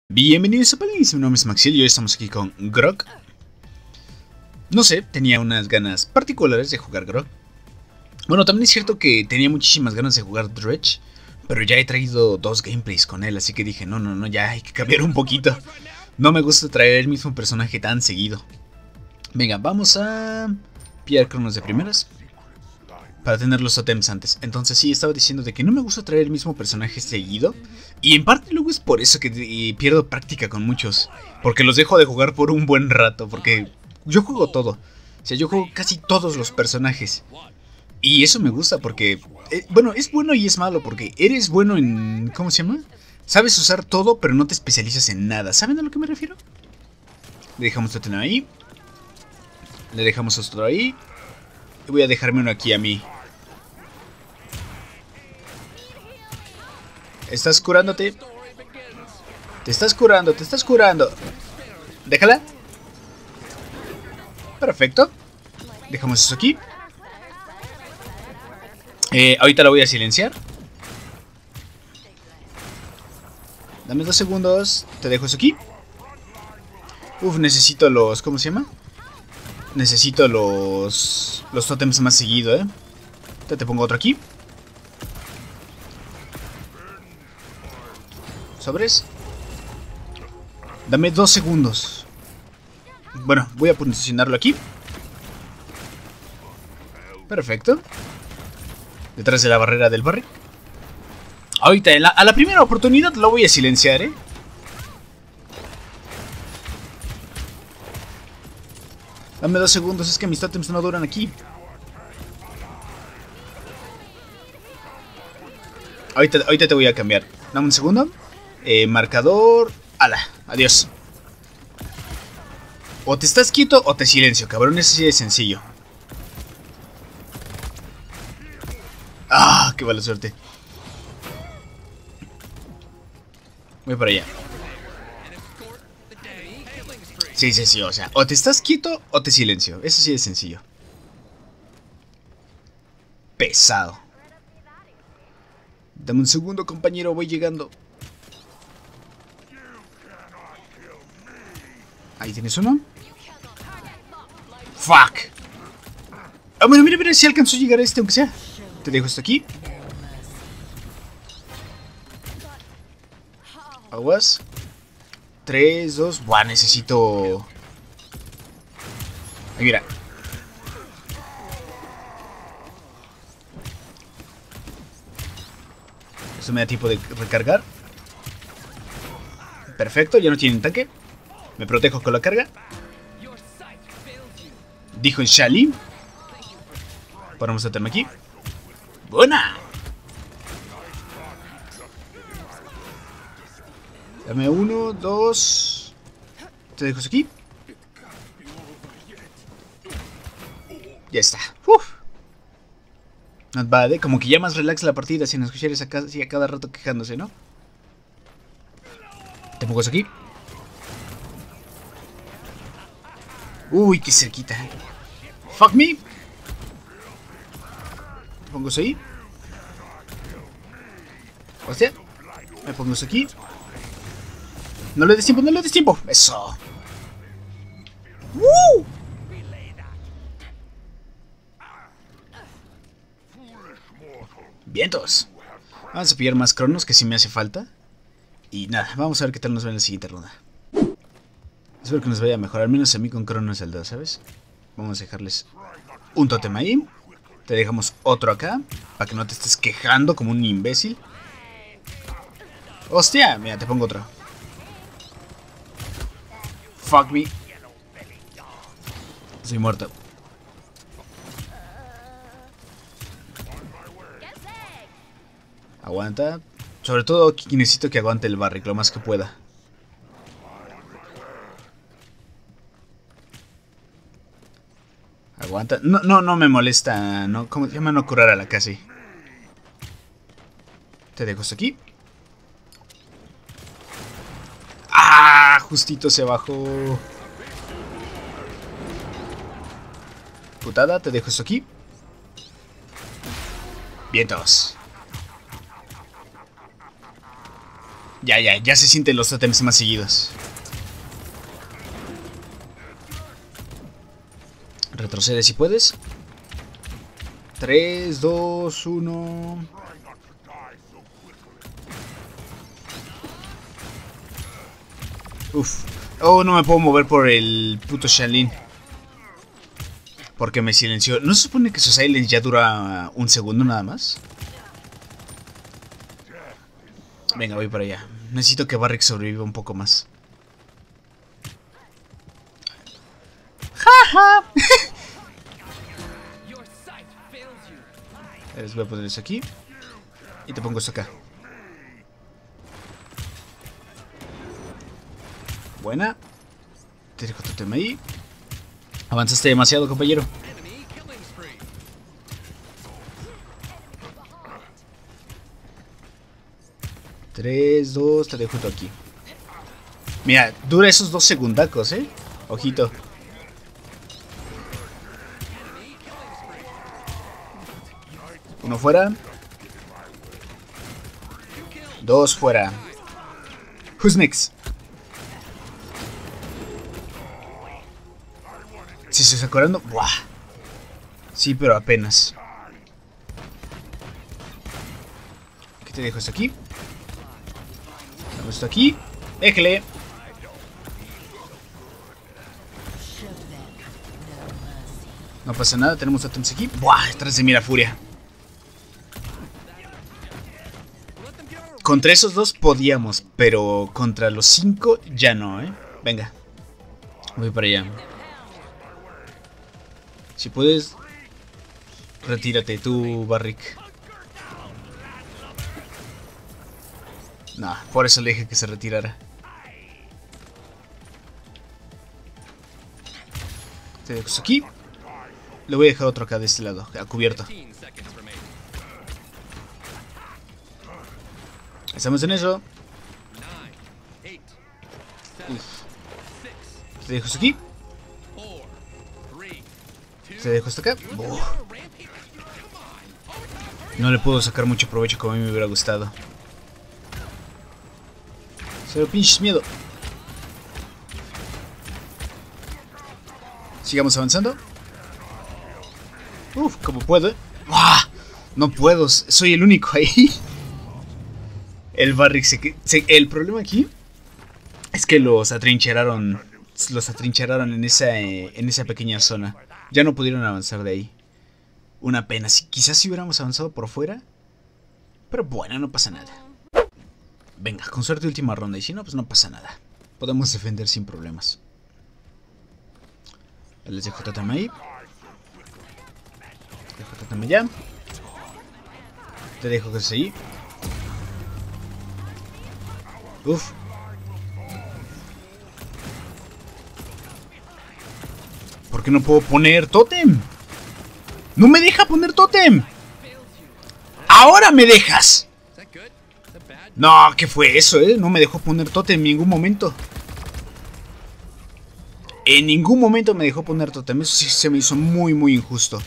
Bienvenidos a Paladins, mi nombre es Maxiel y hoy estamos aquí con Grog. No sé, tenía unas ganas particulares de jugar Grog. Bueno, también es cierto que tenía muchísimas ganas de jugar Dredge, pero ya he traído dos gameplays con él, así que dije, no, ya hay que cambiar un poquito. No me gusta traer el mismo personaje tan seguido. Venga, vamos a pillar cronos de primeras para tener los totems antes. Entonces sí, estaba diciendo de que no me gusta traer el mismo personaje seguido. Y en parte luego es por eso que pierdo práctica con muchos. Porque los dejo de jugar por un buen rato. Porque yo juego todo. O sea, yo juego casi todos los personajes. Y eso me gusta porque... bueno, es bueno y es malo porque eres bueno en... ¿Cómo se llama? Sabes usar todo pero no te especializas en nada. ¿Saben a lo que me refiero? Le dejamos totem ahí. Le dejamos otro ahí. Y voy a dejarme uno aquí a mí. Estás curándote. Te estás curando. Déjala. Perfecto. Dejamos eso aquí. Ahorita la voy a silenciar. Dame 2 segundos. Te dejo eso aquí. Uf, necesito los... ¿Cómo se llama? Necesito los totems más seguido, Te pongo otro aquí. Sobres. Dame 2 segundos. Bueno, voy a posicionarlo aquí. Perfecto. Detrás de la barrera del barril. Ahorita, a la primera oportunidad lo voy a silenciar, Dame 2 segundos, es que mis totems no duran aquí. Ahorita te voy a cambiar. Dame un segundo. Marcador. ¡Hala! Adiós. O te estás quieto o te silencio, cabrón. Eso sí es sencillo. ¡Ah! ¡Qué mala suerte! Voy para allá. Sí, o sea, o te estás quieto o te silencio. Eso sí es sencillo. Pesado. Dame un segundo, compañero, voy llegando. Ahí tienes uno. ¡Fuck! Ah, bueno, mira si alcanzó a llegar a este, aunque sea. Te dejo esto aquí. Aguas. 3, 2... Buah, necesito... Ahí, mira. Eso me da tiempo de recargar. Perfecto, ya no tienen tanque. Me protejo con la carga. Dijo el Shali. Ponemos a tema aquí. ¡Buena! Dame 1, 2. Te dejo aquí. Ya está. Uf. Not bad, Como que ya más relax la partida sin escuchar esa casi a cada rato quejándose, ¿no? Te pongo eso aquí. Uy, qué cerquita. Fuck me. Te pongo eso ahí. Hostia. Me pongo eso aquí. No le des tiempo, Eso. ¡Woo! Vientos. Vamos a pillar más cronos que si me hace falta. Y nada, vamos a ver qué tal nos va en la siguiente ronda. Espero que nos vaya mejor, al menos a mí con cronos el 2, ¿sabes? Vamos a dejarles un totem ahí. Te dejamos otro acá, para que no te estés quejando como un imbécil. Hostia, mira, te pongo otro. Fuck me. Soy muerto. Aguanta. Sobre todo aquí necesito que aguante el barric lo más que pueda. Aguanta. No me molesta. No, ¿cómo se llama? No curar a la casi. Te dejo esto aquí. ¡Ah! Justito se bajó. Putada, te dejo esto aquí. Vientos. Ya se sienten los tótems más seguidos. Retrocede si puedes. 3, 2, 1. Uf. Oh, no me puedo mover por el puto Shaolin. Porque me silenció. ¿No se supone que su silence ya dura un segundo nada más? Venga, voy para allá. Necesito que Barrick sobreviva un poco más. ¡Jaja! Les voy a poner eso aquí. Y te pongo esto acá. Buena. Te dejo tu tema ahí. Avanzaste demasiado, compañero. Tres, dos, te dejo tú aquí. Mira, dura esos 2 segundacos, Ojito. Uno fuera. 2 fuera. Who's next? Si se está curando. Buah. Sí, pero apenas. ¿Qué te dejo esto aquí? Dame esto aquí. Déjale. No pasa nada, tenemos tótems aquí. Buah, detrás de mí la furia. Contra esos 2 podíamos, pero contra los 5 ya no, Venga. Voy para allá. Si puedes, retírate tú, Barrick. Nah, por eso le dije que se retirara. Te dejo aquí. Le voy a dejar otro acá de este lado, a cubierto. Estamos en eso. Te dejo esto aquí. Te dejo esto acá. No le puedo sacar mucho provecho como a mí me hubiera gustado. Cero pinches miedo. Sigamos avanzando. Uf, como puedo. ¡Ah! No puedo, soy el único ahí. El Barrick el problema aquí es que los atrincheraron en esa pequeña zona. Ya no pudieron avanzar de ahí. Una pena. Quizás si hubiéramos avanzado por fuera. Pero bueno, no pasa nada. Venga, con suerte última ronda. Y si no, pues no pasa nada. Podemos defender sin problemas. Les dejo tatame ahí. Dejo tatame ya. Te dejo que se ahí. Uf. ¿Por qué no puedo poner tótem? ¡No me deja poner tótem! ¡Ahora me dejas! No, ¿qué fue eso, No me dejó poner tótem en ningún momento. En ningún momento me dejó poner tótem. Eso sí se me hizo muy, muy injusto.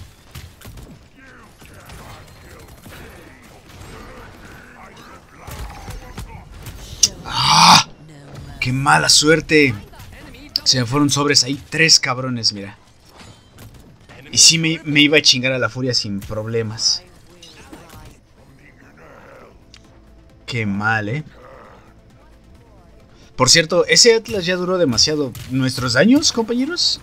¡Ah! ¡Qué mala suerte! Se me fueron sobres ahí 3 cabrones, mira. Y sí me iba a chingar a la furia sin problemas. Qué mal, Por cierto, ese Atlas ya duró demasiado. ¿Nuestros daños, compañeros?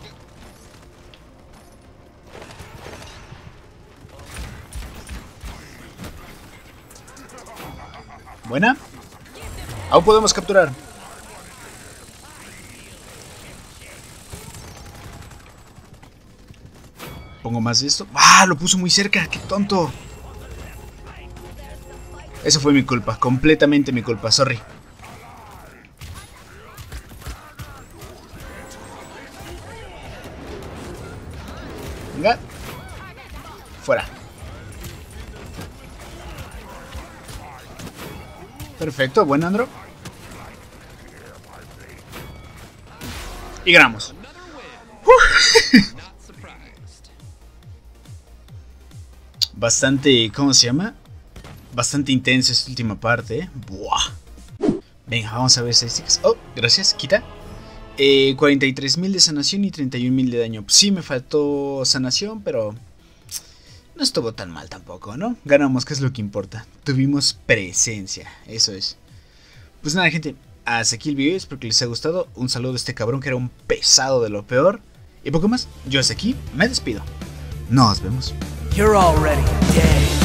Buena. Aún podemos capturar. Pongo más de esto. ¡Ah! Lo puso muy cerca. ¡Qué tonto! Eso fue mi culpa. Completamente mi culpa. Sorry. Venga. Fuera. Perfecto. Buen Andro. Y ganamos. Bastante, ¿cómo se llama? Bastante intensa esta última parte, Buah. Venga, vamos a ver estadísticas. Oh, gracias, quita. 43.000 de sanación y 31.000 de daño. Sí me faltó sanación, pero no estuvo tan mal tampoco, ¿no? Ganamos, que es lo que importa. Tuvimos presencia, eso es. Pues nada, gente, hasta aquí el video. Espero que les haya gustado. Un saludo a este cabrón que era un pesado de lo peor. Y poco más, yo hasta aquí me despido. Nos vemos. You're already dead.